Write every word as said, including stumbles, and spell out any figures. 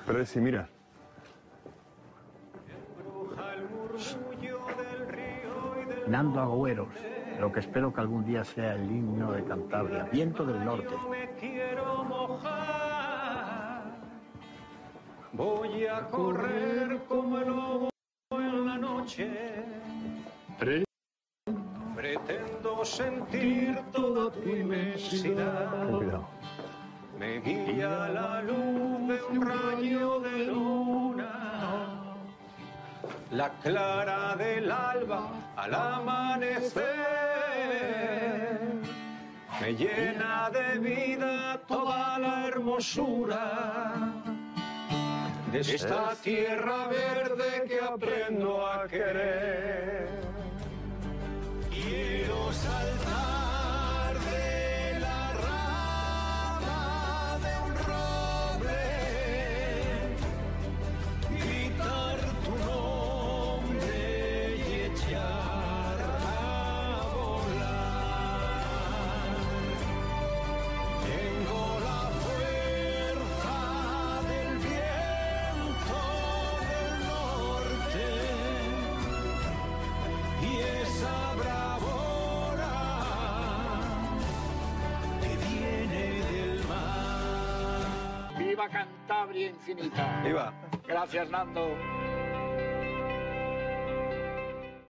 Pero si mira. Nando Agüeros, lo que espero que algún día sea el himno de Cantabria, viento del norte. Voy a correr como el lobo en la noche. Pre Pretendo sentir toda tu inmensidad. Cuidado. Me guía la luz de un rayo de luna, la clara del alba al amanecer. Me llena de vida toda la hermosura de esta tierra verde que aprendo a querer. Quiero saltar de la rama de un roble, gritar tu nombre y echar a volar. Tengo la fuerza del viento del norte y esa bravura que viene del mar. ¡Viva Cantabria infinita! ¡Viva! Gracias, Nando.